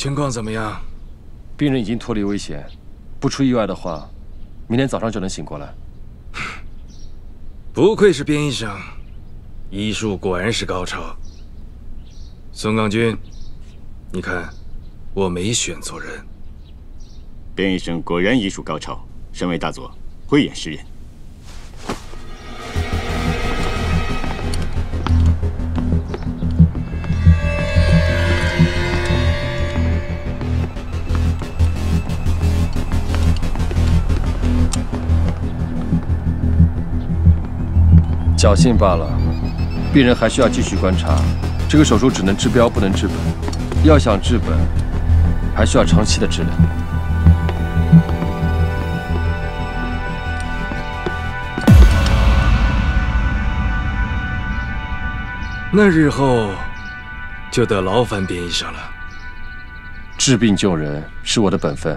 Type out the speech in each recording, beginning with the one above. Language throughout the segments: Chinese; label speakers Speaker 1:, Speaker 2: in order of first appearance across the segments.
Speaker 1: 情况怎么样？
Speaker 2: 病人已经脱离危险，不出意外的话，明天早上就能醒过来。
Speaker 1: 不愧是边医生，医术果然是高超。宋刚军，你看，我没选错人。
Speaker 3: 边医生果然医术高超，身为大佐，慧眼识人。
Speaker 2: 侥幸罢了，病人还需要继续观察。这个手术只能治标，不能治本。要想治本，还需要长期的治疗。
Speaker 1: 那日后就得劳烦边医生了。
Speaker 2: 治病救人是我的本分。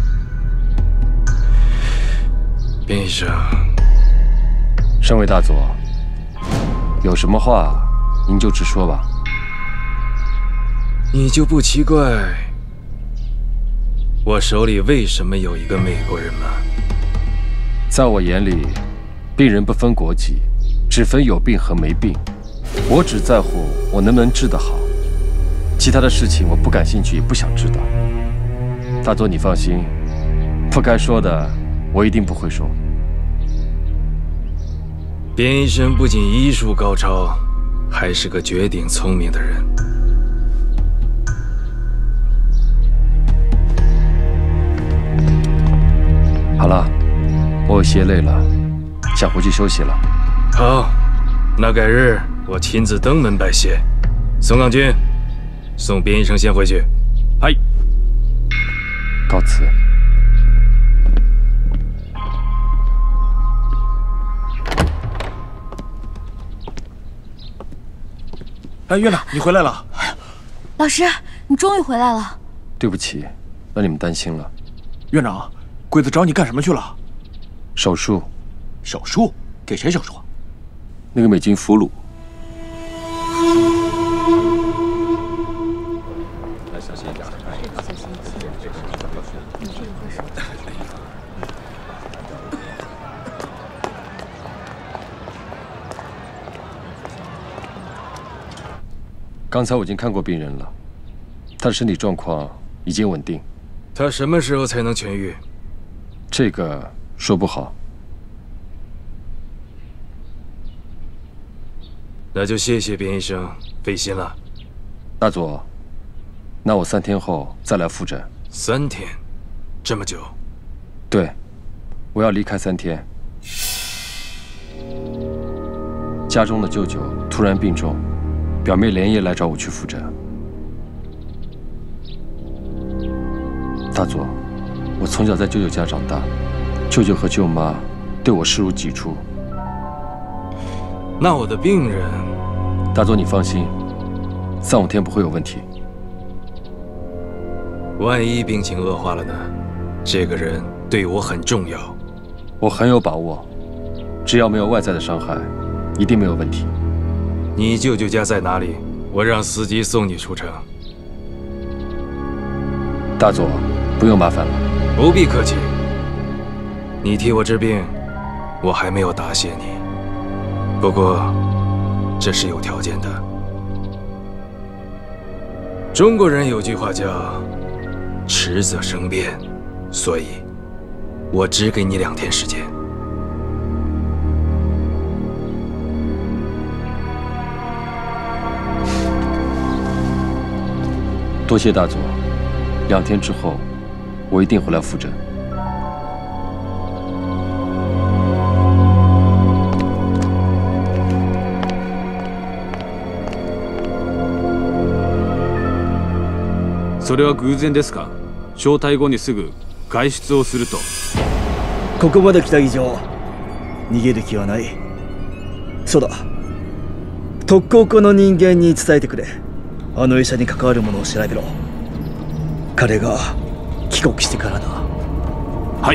Speaker 1: 边医生，
Speaker 2: 身为大佐。 有什么话，您就直说吧。
Speaker 1: 你就不奇怪我手里为什么有一个美国人吗？
Speaker 2: 在我眼里，病人不分国籍，只分有病和没病。我只在乎我能不能治得好，其他的事情我不感兴趣，也不想知道。大佐，你放心，不该说的我一定不会说。
Speaker 1: 边医生不仅医术高超，还是个绝顶聪明的人。
Speaker 2: 好了，我有些累了，想回去休息了。
Speaker 1: 好，那改日我亲自登门拜谢。宋刚军，送边医生先回去。
Speaker 2: 嗨，告辞。
Speaker 4: 哎，院长，你回来了！
Speaker 5: 老师，你终于回来了。
Speaker 2: 对不起，让你们担心了。
Speaker 4: 院长，鬼子找你干什么去了？
Speaker 2: 手术。
Speaker 4: 手术？给谁手术？
Speaker 2: 那个美军俘虏。来，小心一点。小心一点。你这个会手。 刚才我已经看过病人了，他的身体状况已经稳定。
Speaker 1: 他什么时候才能痊愈？
Speaker 2: 这个说不好。
Speaker 1: 那就谢谢边医生费心了。
Speaker 2: 大佐，那我3天后再来复诊。
Speaker 1: 3天，这么久？
Speaker 2: 对，我要离开3天。家中的舅舅突然病重。 表妹连夜来找我去复诊。大佐，我从小在舅舅家长大，舅舅和舅妈对我视如己出。
Speaker 1: 那我的病人，
Speaker 2: 大佐你放心，3、5天不会有问题。
Speaker 1: 万一病情恶化了呢？这个人对我很重要，
Speaker 2: 我很有把握，只要没有外在的伤害，一定没有问题。
Speaker 1: 你舅舅家在哪里？我让司机送你出城。
Speaker 2: 大佐，不用麻烦了。
Speaker 1: 不必客气。你替我治病，我还没有答谢你。不过，这是有条件的。中国人有句话叫“迟则生变”，所以，我只给你2天时间。
Speaker 2: 多谢大佐，2天之后，我一定回来复诊。
Speaker 6: それは偶然ですか？招待後にすぐ外出をすると。
Speaker 7: ここまで来た以上、逃げる気はない。そうだ。特攻課の人間に伝えてくれ。 あの医者に関わるものを調べろ。彼が帰国してからだ。
Speaker 6: はい。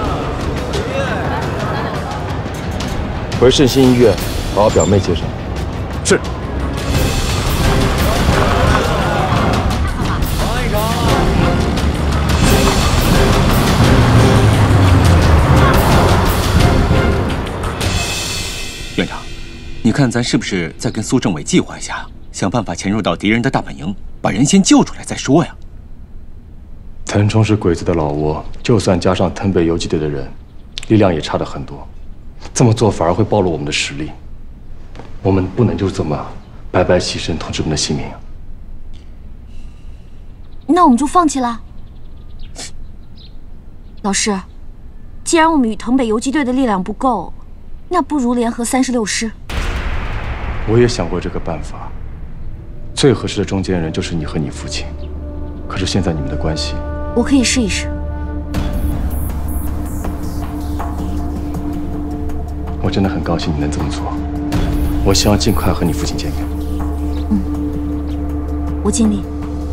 Speaker 2: 回圣心医院，把我表妹接上。
Speaker 8: 是。
Speaker 4: 院长，你看咱是不是再跟苏政委计划一下，想办法潜入到敌人的大本营，把人先救出来再说呀？
Speaker 2: 腾冲是鬼子的老窝，就算加上腾北游击队的人，力量也差得很多。这么做反而会暴露我们的实力。我们不能就这么白白牺牲同志们的性命。
Speaker 5: 那我们就放弃了。老师，既然我们与腾北游击队的力量不够，那不如联合36师。
Speaker 2: 我也想过这个办法，最合适的中间人就是你和你父亲。可是现在你们的关系，
Speaker 5: 我可以试一试。
Speaker 2: 我真的很高兴你能这么做。我希望尽快和你父亲见面。
Speaker 5: 我尽力。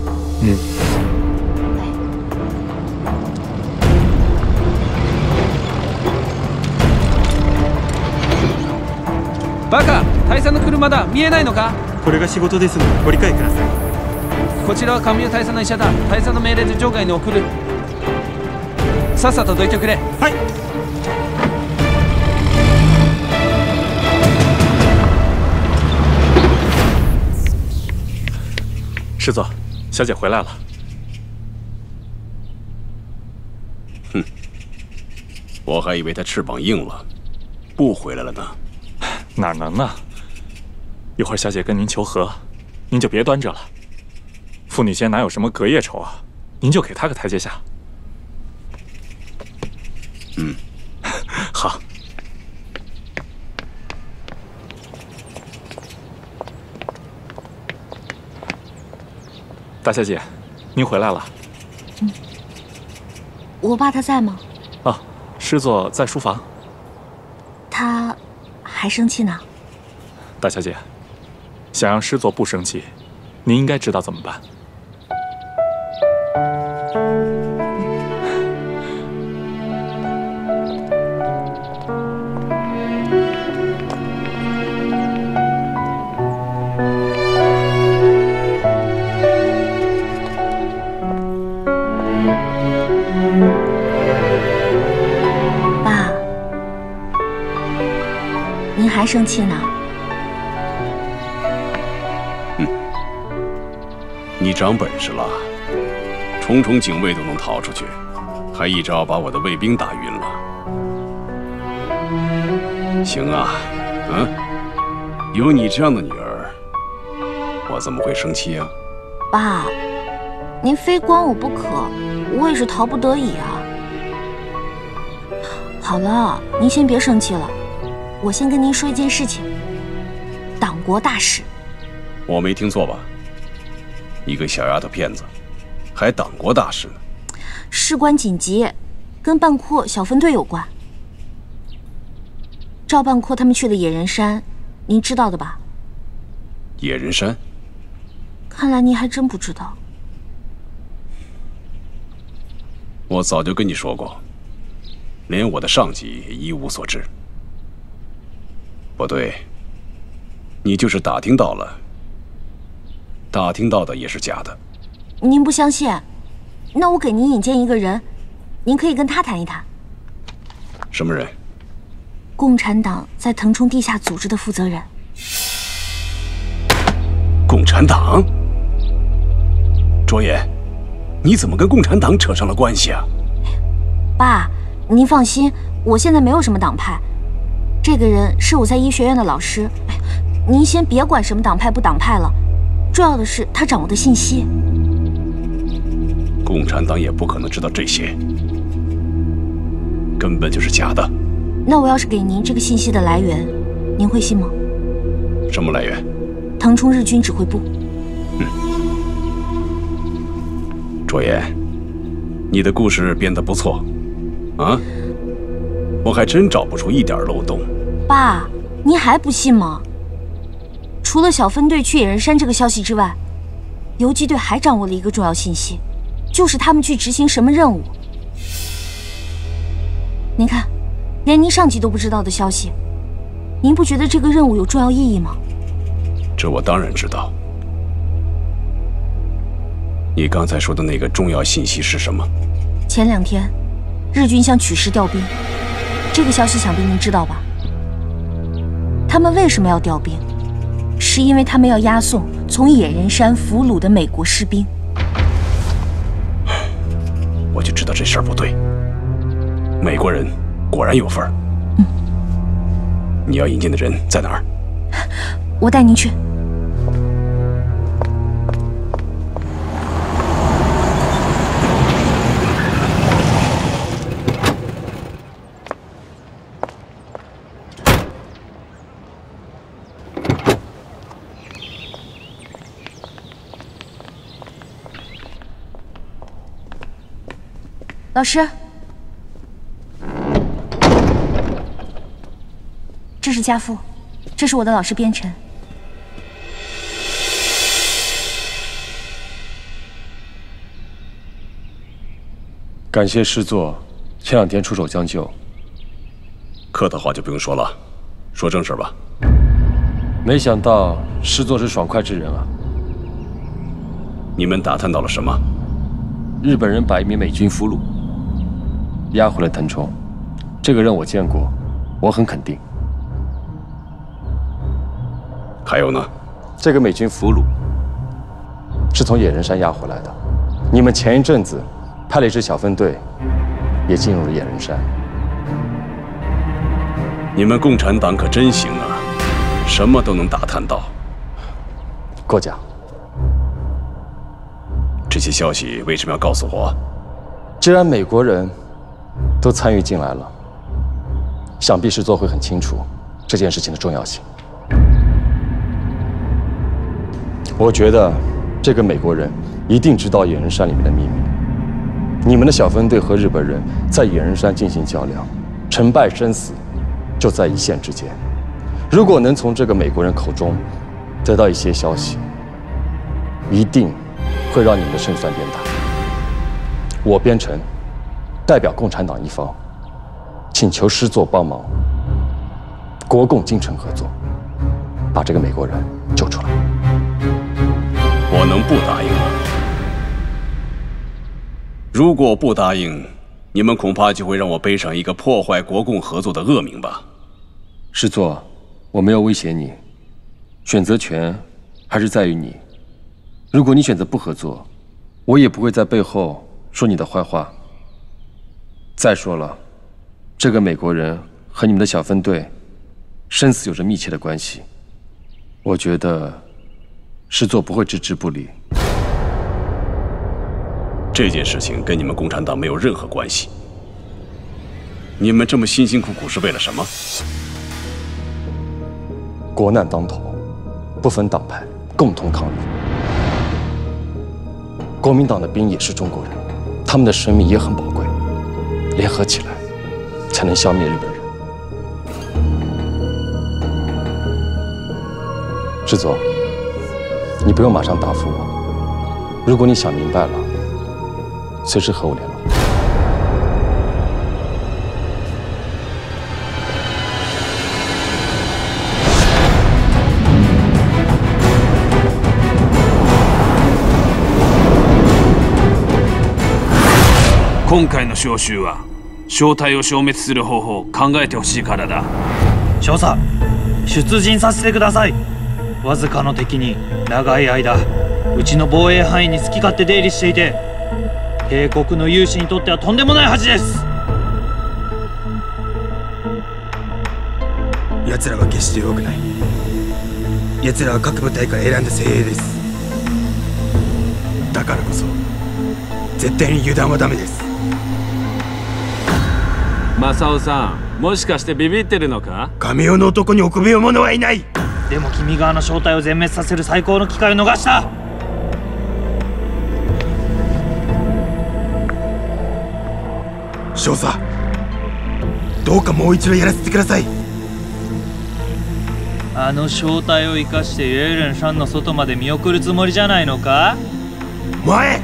Speaker 6: バカ、大佐の車だ。見えないのか？
Speaker 9: これが仕事ですのでご理解ください。
Speaker 6: こちらは神尾大佐の医者だ。大佐の命令で場外に送る。さっさとどいてくれ。
Speaker 9: はい。
Speaker 8: 师座，小姐回来了。
Speaker 3: 哼，我还以为她翅膀硬了，不回来了呢。
Speaker 8: 哪能呢？一会儿小姐跟您求和，您就别端着了。父女间哪有什么隔夜仇啊？您就给她个台阶下。好。大小姐，您回来了。
Speaker 5: 我爸他在吗？
Speaker 8: 啊，师座在书房。
Speaker 5: 他还生气呢。
Speaker 8: 大小姐，想让师座不生气，您应该知道怎么办。
Speaker 5: 爸，您还生气呢？
Speaker 3: 你长本事了，重重警卫都能逃出去，还一招把我的卫兵打晕了。行啊，有你这样的女儿，我怎么会生气啊？
Speaker 5: 爸，您非关我不可，我也是逃不得已啊。好了，您先别生气了，我先跟您说一件事情。党国大事。
Speaker 3: 我没听错吧？一个小丫头片子，还党国大事呢？
Speaker 5: 事关紧急，跟半阔小分队有关。赵半阔他们去了野人山，您知道的吧？
Speaker 3: 野人山？
Speaker 5: 看来您还真不知道。
Speaker 3: 我早就跟你说过，连我的上级也一无所知。不对，你就是打听到了，打听到的也是假的。
Speaker 5: 您不相信？那我给您引荐一个人，您可以跟他谈一谈。
Speaker 3: 什么人？
Speaker 5: 共产党在腾冲地下组织的负责人。
Speaker 3: 共产党？卓野，你怎么跟共产党扯上了关系啊？
Speaker 5: 爸，您放心，我现在没有什么党派。这个人是我在医学院的老师。您先别管什么党派不党派了，重要的是他掌握的信息。
Speaker 3: 共产党也不可能知道这些，根本就是假的。
Speaker 5: 那我要是给您这个信息的来源，您会信吗？
Speaker 3: 什么来源？
Speaker 5: 腾冲日军指挥部。
Speaker 3: 卓野，你的故事编得不错，啊，我还真找不出一点漏洞。
Speaker 5: 爸，您还不信吗？除了小分队去野人山这个消息之外，游击队还掌握了一个重要信息，就是他们去执行什么任务。您看，连您上级都不知道的消息，您不觉得这个任务有重要意义吗？
Speaker 3: 这我当然知道。你刚才说的那个重要信息是什么？
Speaker 5: 前2天，日军向曲师调兵，这个消息想必您知道吧？他们为什么要调兵？是因为他们要押送从野人山俘虏的美国士兵。
Speaker 3: 我就知道这事儿不对。美国人果然有份儿。你要引荐的人在哪儿？
Speaker 5: 我带您去。老师，这是家父，这是我的老师边辰。
Speaker 2: 感谢师座前2天出手相救。
Speaker 3: 客套话就不用说了，说正事吧。
Speaker 2: 没想到师座是爽快之人啊！
Speaker 3: 你们打探到了什么？
Speaker 2: 日本人把一名美军俘虏押回了腾冲，这个人我见过，我很肯定。
Speaker 3: 还有呢？
Speaker 2: 这个美军俘虏是从野人山押回来的。你们前一阵子派了一支小分队，也进入了野人山。
Speaker 3: 你们共产党可真行啊，什么都能打探到。
Speaker 2: 过奖。
Speaker 3: 这些消息为什么要告诉我？
Speaker 2: 既然美国人都参与进来了，想必师座会很清楚这件事情的重要性。我觉得这个美国人一定知道野人山里面的秘密。你们的小分队和日本人在野人山进行较量，成败生死就在一线之间。如果能从这个美国人口中得到一些消息，一定会让你们的胜算变大。我边辰代表共产党一方，请求师座帮忙，国共精诚合作，把这个美国人救出来。
Speaker 3: 我能不答应吗？如果不答应，你们恐怕就会让我背上一个破坏国共合作的恶名吧。
Speaker 2: 师座，我没有威胁你，选择权还是在于你。如果你选择不合作，我也不会在背后说你的坏话。再说了，这个美国人和你们的小分队生死有着密切的关系，我觉得师座不会置之不理。
Speaker 3: 这件事情跟你们共产党没有任何关系。你们这么辛辛苦苦是为了什么？
Speaker 2: 国难当头，不分党派，共同抗日。国民党的兵也是中国人，他们的生命也很宝贵，联合起来才能消灭日本人。师座，你不用马上答复我，如果你想明白了，随时和我联络。
Speaker 6: 今回の召集は正体を消滅する方法を考えてほしいからだ。
Speaker 9: 少佐、出陣させてください。わずかの敵に長い間うちの防衛範囲に好き勝手出入りしていて、帝国の有志にとってはとんでもない恥です。
Speaker 10: 奴らは決して弱くない。奴らは各部隊から選んだ精鋭です。だからこそ絶対に油断はダメです。
Speaker 6: 正雄さん、もしかしてビビってるのか？
Speaker 10: 神代の男に臆病者はいない。
Speaker 9: でも君側の正体を全滅させる最高の機会を逃した。
Speaker 10: 少佐、どうかもう一度やらせてください。
Speaker 9: あの正体を生かしてイエレン山の外まで見送るつもりじゃないのか？
Speaker 10: 前！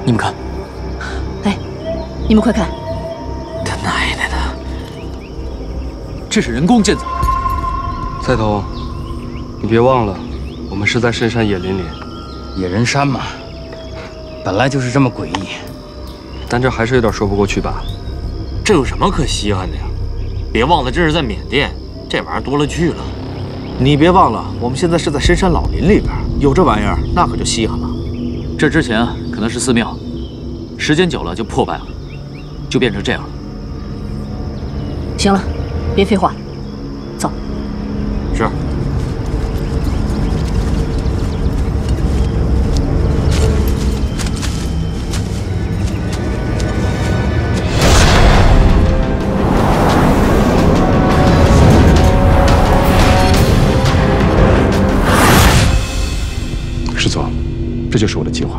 Speaker 4: 你们看，
Speaker 11: 哎，你们快看！
Speaker 4: 他奶奶的，这是人工建造。
Speaker 12: 菜头，你别忘了，我们是在深山野林里。
Speaker 13: 野人山嘛，本来就是这么诡异。
Speaker 12: 但这还是有点说不过去吧？
Speaker 13: 这有什么可稀罕的呀？别忘了这是在缅甸，这玩意儿多了去了。
Speaker 14: 你别忘了，我们现在是在深山老林里边，有这玩意儿那可就稀罕了。
Speaker 4: 这之前可能是寺庙，时间久了就破败了，就变成这样了。
Speaker 11: 行了，别废话，走。
Speaker 13: 是。
Speaker 2: 师座，这就是我的计划。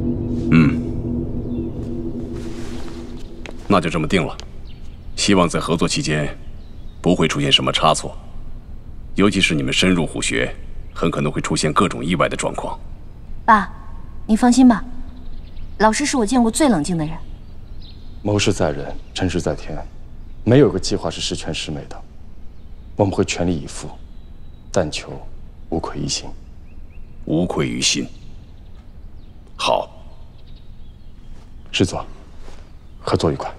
Speaker 3: 那就这么定了。希望在合作期间不会出现什么差错，尤其是你们深入虎穴，很可能会出现各种意外的状况。
Speaker 5: 爸，你放心吧，老师是我见过最冷静的人。
Speaker 2: 谋事在人，成事在天，没有个计划是十全十美的。我们会全力以赴，但求无愧于心。
Speaker 3: 无愧于心。好，
Speaker 2: 师座，合作愉快。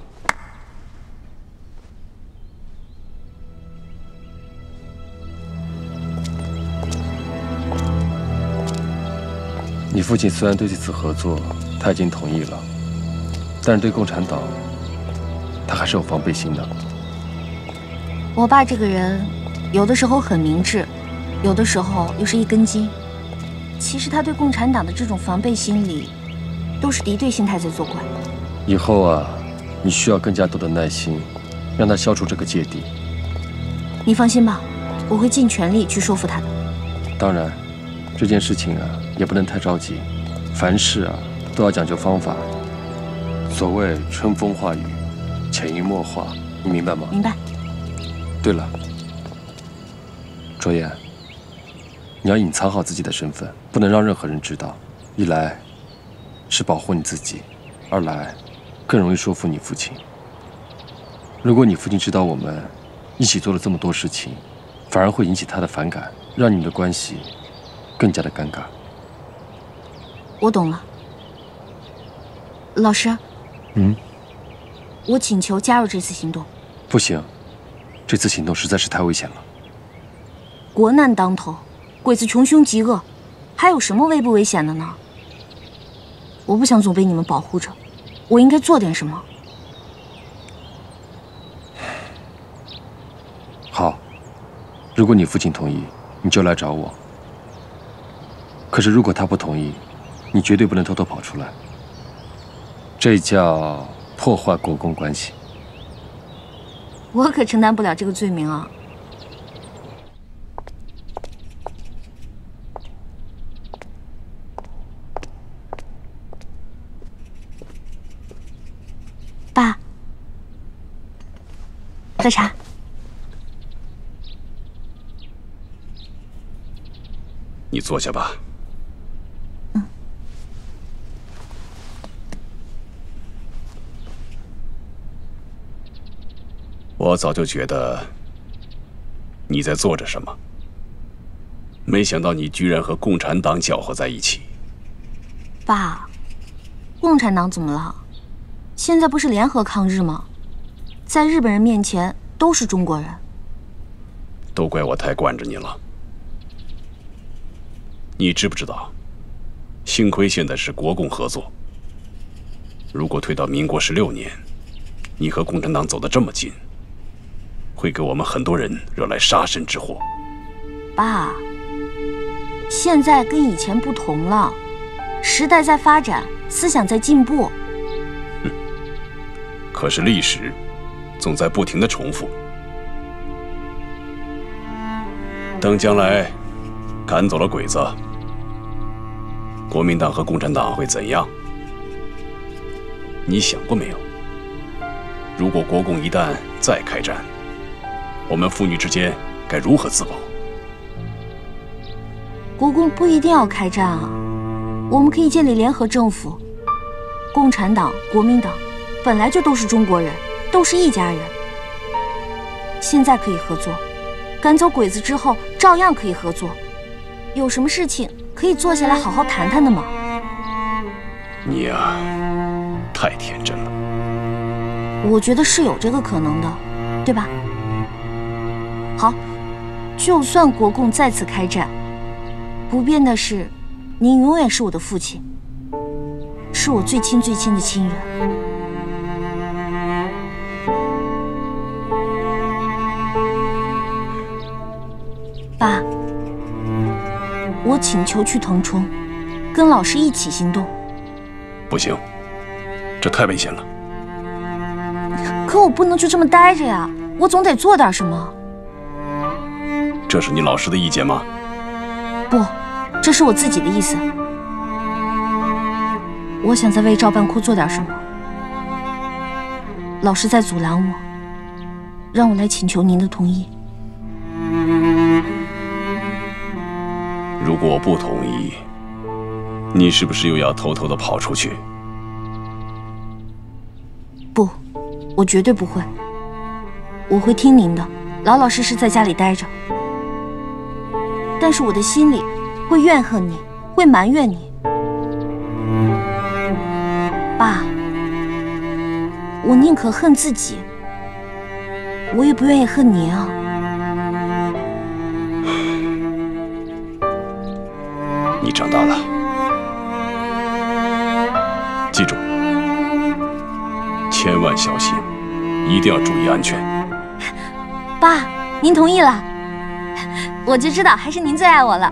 Speaker 2: 你父亲虽然对这次合作他已经同意了，但是对共产党，他还是有防备心的。
Speaker 5: 我爸这个人，有的时候很明智，有的时候又是一根筋。其实他对共产党的这种防备心理，都是敌对心态在作怪。
Speaker 2: 以后啊，你需要更加多的耐心，让他消除这个芥蒂。
Speaker 5: 你放心吧，我会尽全力去说服他的。
Speaker 2: 当然，这件事情啊，也不能太着急，凡事啊都要讲究方法。所谓春风化雨，潜移默化，你明白吗？
Speaker 5: 明白。
Speaker 2: 对了，卓妍，你要隐藏好自己的身份，不能让任何人知道。一来是保护你自己，二来更容易说服你父亲。如果你父亲知道我们一起做了这么多事情，反而会引起他的反感，让你们的关系更加的尴尬。
Speaker 5: 我懂了，老师。我请求加入这次行动。
Speaker 2: 不行，这次行动实在是太危险了。
Speaker 5: 国难当头，鬼子穷凶极恶，还有什么危不危险的呢？我不想总被你们保护着，我应该做点什么。
Speaker 2: 好，如果你父亲同意，你就来找我。可是如果他不同意，你绝对不能偷偷跑出来。这叫破坏国共关系。
Speaker 5: 我可承担不了这个罪名啊！爸，喝茶。
Speaker 3: 你坐下吧。我早就觉得你在做着什么，没想到你居然和共产党搅和在一起。
Speaker 5: 爸，共产党怎么了？现在不是联合抗日吗？在日本人面前都是中国人。
Speaker 3: 都怪我太惯着你了。你知不知道？幸亏现在是国共合作。如果推到民国16年，你和共产党走得这么近，会给我们很多人惹来杀身之祸。
Speaker 5: 爸，现在跟以前不同了，时代在发展，思想在进步。
Speaker 3: 可是历史总在不停地重复。等将来赶走了鬼子，国民党和共产党会怎样？你想过没有？如果国共一旦再开战，我们父女之间该如何自保？
Speaker 5: 国共不一定要开战啊，我们可以建立联合政府， 共产党、国民党本来就都是中国人，都是一家人。现在可以合作，赶走鬼子之后照样可以合作。有什么事情可以坐下来好好谈谈的吗？
Speaker 3: 你呀，太天真了。
Speaker 5: 我觉得是有这个可能的，对吧？好，就算国共再次开战，不变的是，您永远是我的父亲，是我最亲最亲的亲人。爸，我请求去腾冲，跟老师一起行动。
Speaker 3: 不行，这太危险了。
Speaker 5: 可我不能就这么待着呀，我总得做点什么。
Speaker 3: 这是你老师的意见吗？
Speaker 5: 不，这是我自己的意思。我想在为照办库做点什么，老师在阻拦我，让我来请求您的同意。
Speaker 3: 如果我不同意，你是不是又要偷偷的跑出去？
Speaker 5: 不，我绝对不会。我会听您的，老老实实在家里待着。但是我的心里会怨恨你，会埋怨你。爸，我宁可恨自己，我也不愿意恨您啊。
Speaker 3: 你长大了，记住，千万小心，一定要注意安全。
Speaker 5: 爸，您同意了，我就知道还是您最爱我了。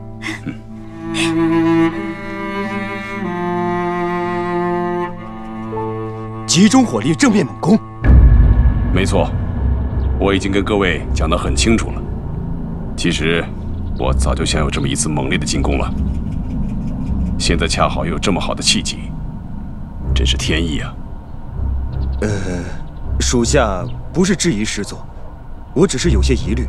Speaker 10: 集中火力正面猛攻。
Speaker 3: 没错，我已经跟各位讲得很清楚了。其实，我早就想有这么一次猛烈的进攻了。现在恰好有这么好的契机，真是天意啊！
Speaker 10: 属下不是质疑师座，我只是有些疑虑。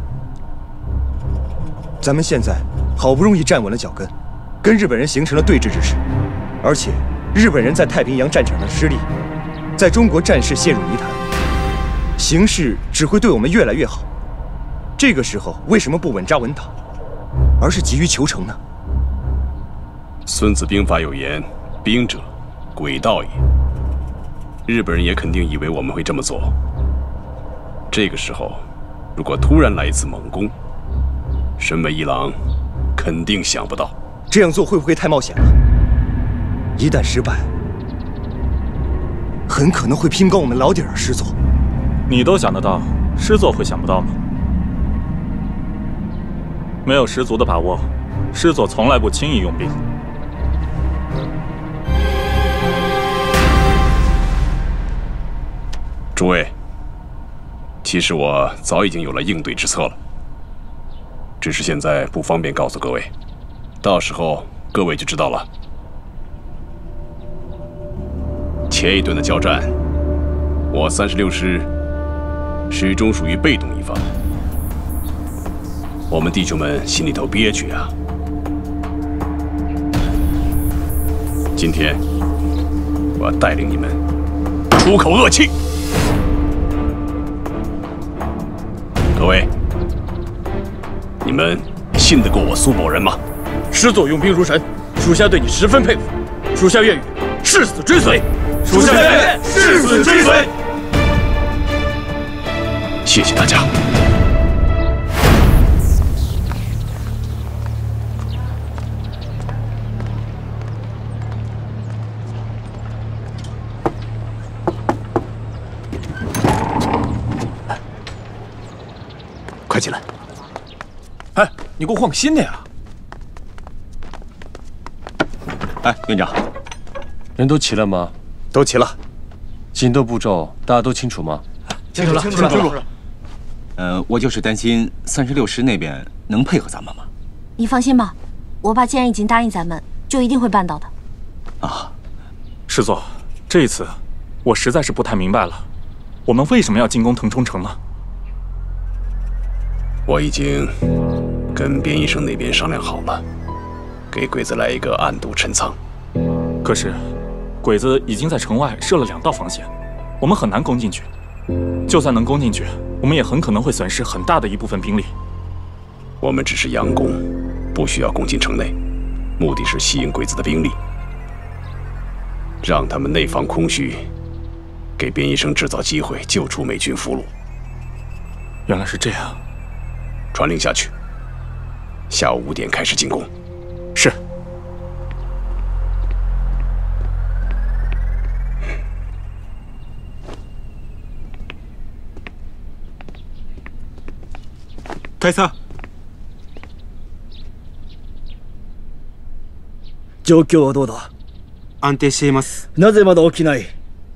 Speaker 10: 咱们现在好不容易站稳了脚跟，跟日本人形成了对峙之势，而且日本人在太平洋战场上失利，在中国战事陷入泥潭，形势只会对我们越来越好。这个时候为什么不稳扎稳打，而是急于求成呢？
Speaker 3: 孙子兵法有言：“兵者，诡道也。”日本人也肯定以为我们会这么做。这个时候，如果突然来一次猛攻，身为一郎，肯定想不到。
Speaker 10: 这样做会不会太冒险了？一旦失败，很可能会拼光我们老底儿。师座，
Speaker 8: 你都想得到，师座会想不到吗？没有十足的把握，师座从来不轻易用兵。
Speaker 3: 诸位，其实我早已经有了应对之策了，只是现在不方便告诉各位，到时候各位就知道了。前一顿的交战，我36师始终属于被动一方，我们弟兄们心里头憋屈啊。今天我要带领你们出口恶气。各位，你们信得过我苏某人吗？
Speaker 15: 师座用兵如神，属下对你十分佩服，属下愿意誓死追随。
Speaker 3: 属下愿意誓死追随。谢谢大家。
Speaker 15: 快进来！哎，你给我换个新的呀！
Speaker 4: 哎，院长，
Speaker 2: 人都齐了吗？
Speaker 10: 都齐了。
Speaker 2: 行动步骤大家都清楚吗？
Speaker 10: 清楚了，清楚
Speaker 4: 了。我就是担心36师那边能配合咱们吗？
Speaker 5: 你放心吧，我爸既然已经答应咱们，就一定会办到的。
Speaker 4: 啊，
Speaker 8: 师座，这一次我实在是不太明白了，我们为什么要进攻腾冲城呢？
Speaker 3: 我已经跟边医生那边商量好了，给鬼子来一个暗度陈仓。
Speaker 8: 可是， 鬼子已经在城外设了2道防线，我们很难攻进去。就算能攻进去，我们也很可能会损失很大的一部分兵力。
Speaker 3: 我们只是佯攻，不需要攻进城内，目的是吸引鬼子的兵力，让他们内防空虚，给边医生制造机会救出美军俘虏。
Speaker 8: 原来是这样。
Speaker 3: 传令下去，下午5点开始进攻。
Speaker 8: 是。
Speaker 7: 大佐。状況はどうだ？
Speaker 16: 安定しています。
Speaker 7: なぜまだ起きない？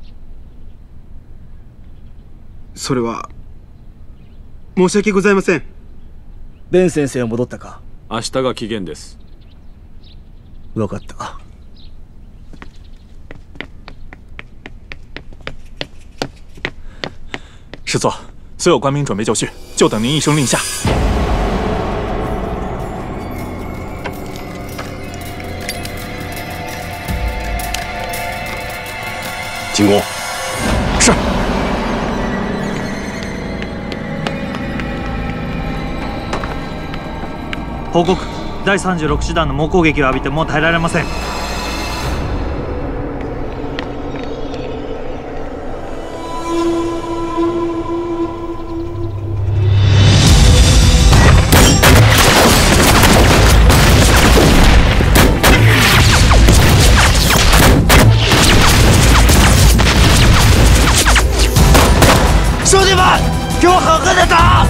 Speaker 16: それは申し訳ございません。
Speaker 7: ベン先生は戻ったか？
Speaker 15: 明日が期限です。
Speaker 7: 分かった。
Speaker 8: 师座，所有官兵准备就绪，就等您一声令下。
Speaker 3: 进攻。
Speaker 8: 是。
Speaker 9: 報告。第36師団の猛攻撃を浴びてもう耐えられません。 兄弟们，给我狠狠的打！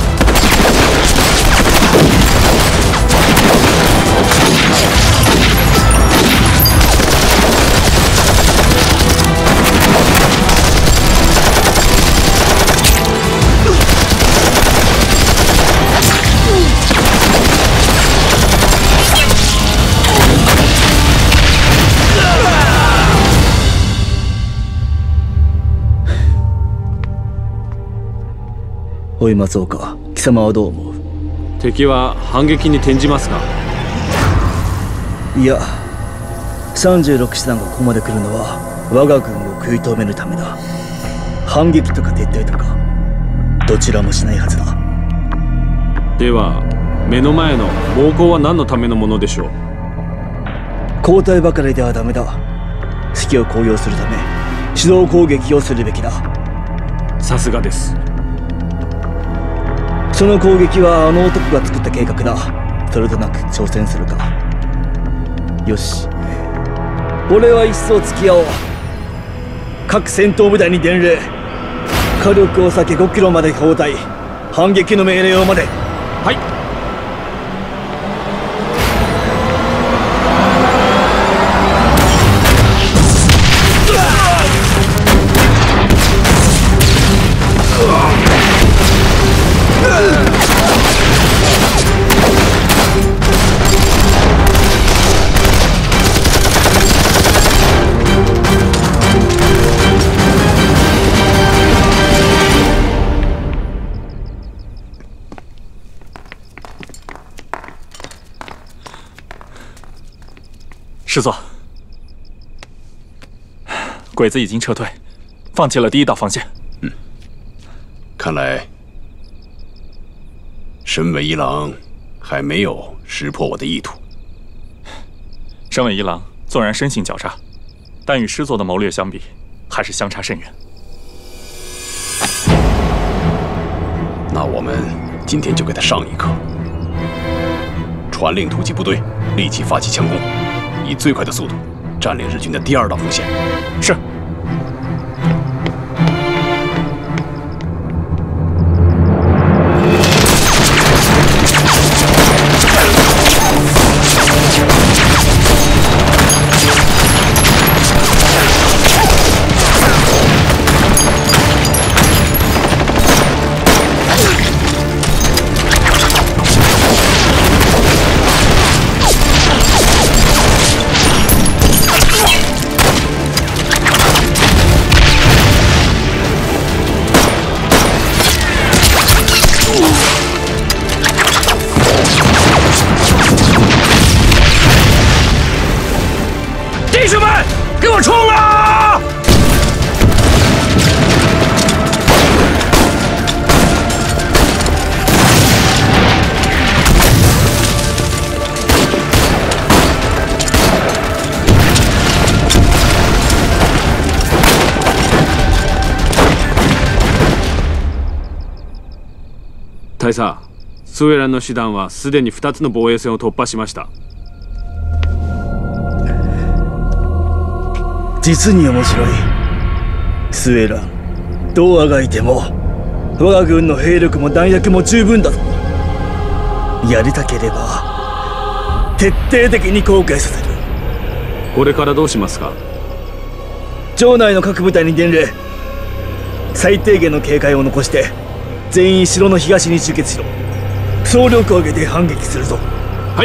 Speaker 7: おい松岡、貴様はどう思う？
Speaker 15: 敵は反撃に転じますか？
Speaker 7: いや、36師団がここまで来るのは我が軍を食い止めるためだ。反撃とか撤退とかどちらもしないはずだ。
Speaker 15: では目の前の猛攻は何のためのものでしょう？
Speaker 7: 交代ばかりではダメだ。隙を攻用するため主導攻撃をするべきだ。
Speaker 15: さすがです。
Speaker 7: その攻撃はあの男が作った計画だ。それとなく挑戦するか。よし、俺は一層付き合おう。各戦闘部隊に伝令。火力を避け5キロまで交代。反撃の命令をまで。
Speaker 15: はい。
Speaker 8: 师座，鬼子已经撤退，放弃了第1道防线。
Speaker 3: 看来神尾一郎还没有识破我的意图。
Speaker 8: 神尾一郎纵然生性狡诈，但与师座的谋略相比，还是相差甚远。
Speaker 3: 那我们今天就给他上一课。传令突击部队立即发起强攻，以最快的速度占领日军的第2道锋线。
Speaker 8: 是。
Speaker 15: 给我冲啊！
Speaker 17: 大佐、スウェランの師団はすでに2つの防衛線を突破しました。
Speaker 7: 実に面白い。スウェラン、どうあがいても我が軍の兵力も弾薬も十分だぞ。やりたければ徹底的に後悔させる。
Speaker 17: これからどうしますか？
Speaker 7: 城内の各部隊に伝令。最低限の警戒を残して全員城の東に集結しろ。総力を挙げて反撃するぞ。
Speaker 17: はい。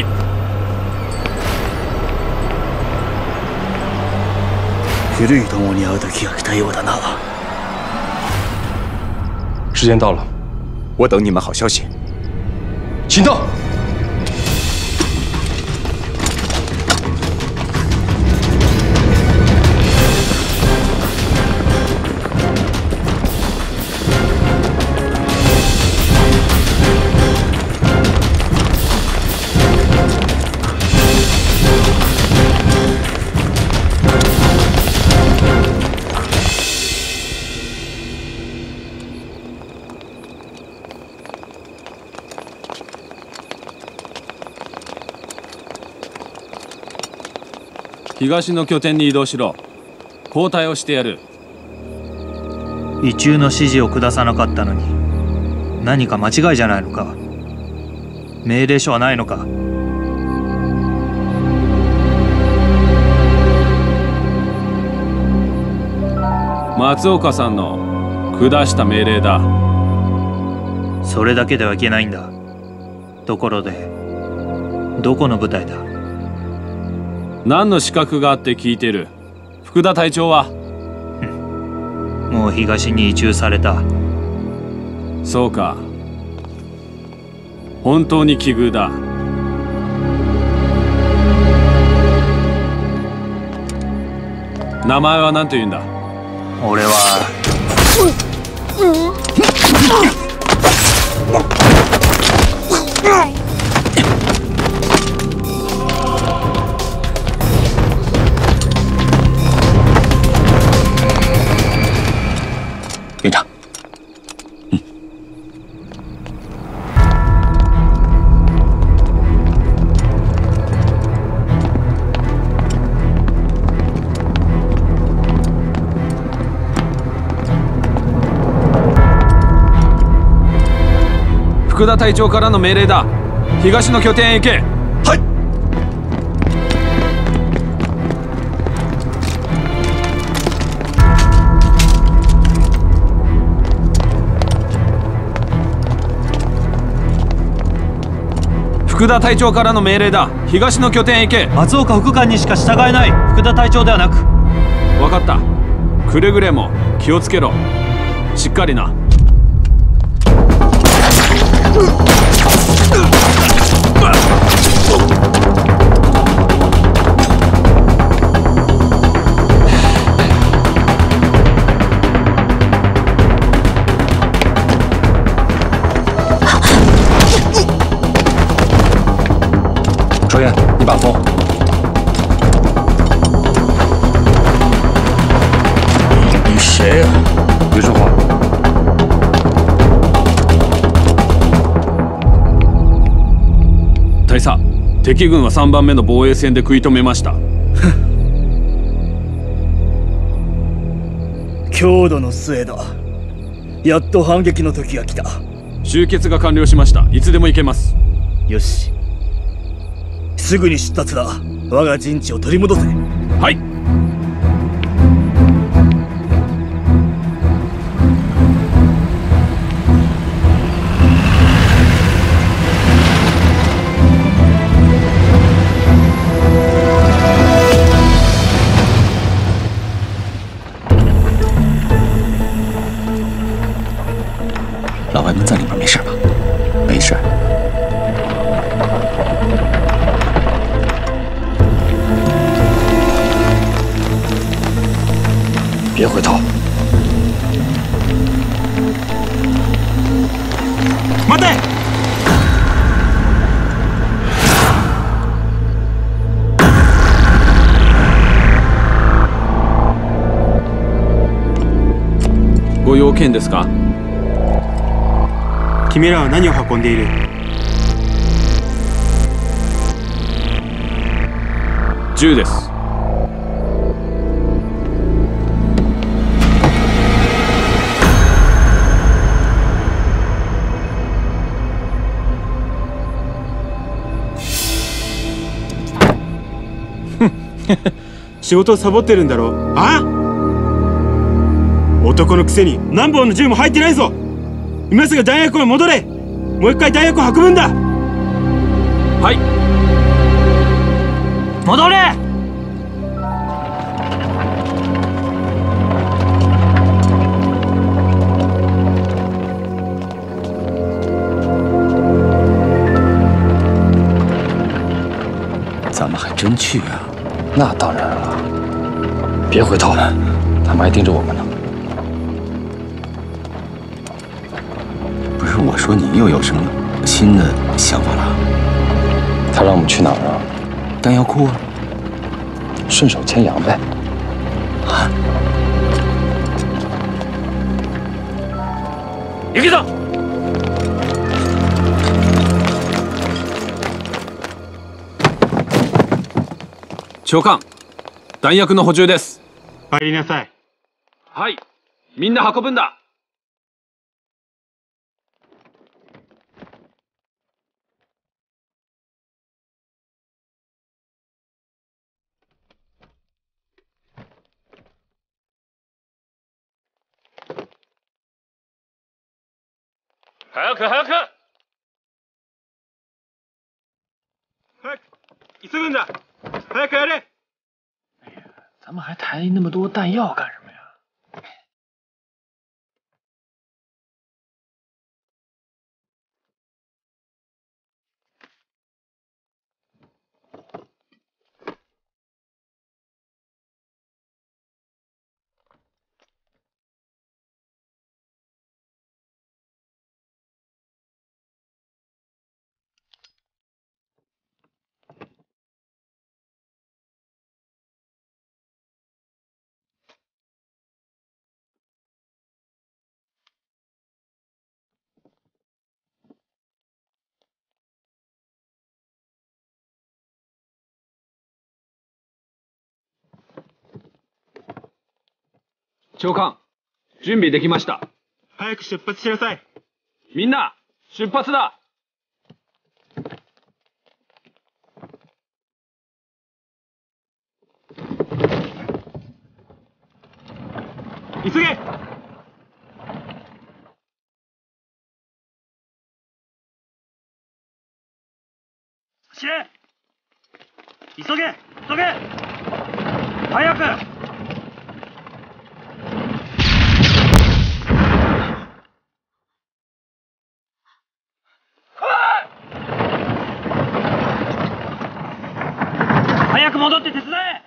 Speaker 7: 古い友に会う時が来たようだな。
Speaker 2: 时间到了，
Speaker 10: 我等你们好消息。
Speaker 2: 行动！
Speaker 17: 東の拠点に移動しろ。交代をしてやる。
Speaker 9: 異中の指示を下さなかったのに何か間違いじゃないのか。命令書はないのか。
Speaker 17: 松岡さんの下した命令だ。
Speaker 9: それだけではいけないんだ。ところでどこの部隊だ。
Speaker 17: 何の資格があって聞いてる。福田隊長は
Speaker 9: もう東に移駐された。
Speaker 17: そうか。本当に奇遇だ。名前は何と言うんだ。
Speaker 9: 俺は
Speaker 4: 院长，
Speaker 17: 福田隊長からの命令だ。東の拠点へ行け。
Speaker 10: はい。
Speaker 17: 福田隊長からの命令だ。東の拠点へ行け。
Speaker 9: 松岡副官にしか従えない。福田隊長ではなく。
Speaker 17: 分かった。くれぐれも気をつけろ。しっかりな。
Speaker 2: 卓燕，你把风。
Speaker 15: 你谁呀？
Speaker 2: 别说话。
Speaker 17: 大佐、敵軍は3番目の防衛線で食い止めました。
Speaker 7: 強度の末だ。やっと反撃の時が来た。
Speaker 17: 集結が完了しました。いつでも行けます。
Speaker 7: よし。すぐに出立だ。我が陣地を取り戻せ。
Speaker 17: はい。
Speaker 4: 老外们在里面没事吧？没事。
Speaker 2: 别回头！
Speaker 16: 待て！
Speaker 17: ご用件ですか？
Speaker 16: 君らは何を運んでいる？
Speaker 17: 銃です。
Speaker 16: 仕事をサボってるんだろう。あ？男のくせに何本の銃も入ってないぞ。今すぐ弾薬庫へ戻れ。もう一回弾薬を運ぶんだ。
Speaker 17: はい。
Speaker 9: 戻れ。
Speaker 4: 咱们还真去啊？
Speaker 2: 那当然了。别回头，他们还盯着我们呢。
Speaker 4: 不是，我说你又有什么新的想法了？
Speaker 2: 他让我们去哪儿啊？
Speaker 4: 弹药库啊。
Speaker 2: 顺手牵羊呗。
Speaker 4: 啊！
Speaker 17: 行くぞ！長官、弾薬の補充です。
Speaker 16: 入りなさい。
Speaker 17: はい、みんな運ぶんだ。
Speaker 16: 早く早く！早く！急ぐんだ！早くやれ！
Speaker 9: 咱们还抬那么多弹药干什么呀？
Speaker 17: 長官、準備できました。
Speaker 16: 早く出発しなさい。
Speaker 17: みんな、出発だ。
Speaker 16: 急げ！走れ！急げ！急げ！早く！早く戻って手伝え！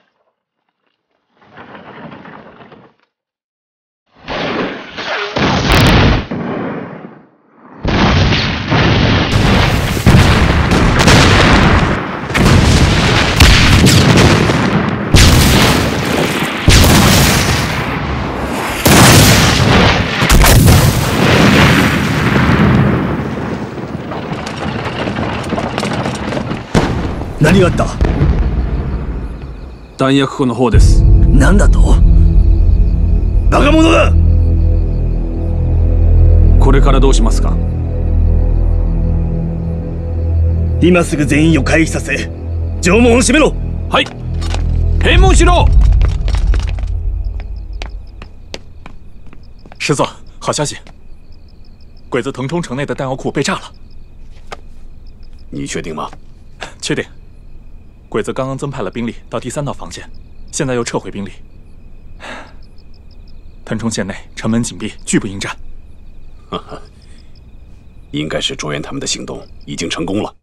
Speaker 7: 何があった？
Speaker 17: 弾薬庫の方です。
Speaker 7: 何だと？バカ者が！
Speaker 17: これからどうしますか？
Speaker 7: 今すぐ全員を回避させ、城門を閉めろ。
Speaker 17: はい。閉門しろ！
Speaker 8: 师座，好消息，鬼子腾冲城内的弹药库被炸了。
Speaker 3: 你确定吗？
Speaker 8: 确定。鬼子刚刚增派了兵力到第3道防线，现在又撤回兵力。腾冲县内城门紧闭，拒不应战。
Speaker 3: 哈哈，应该是卓源他们的行动已经成功了。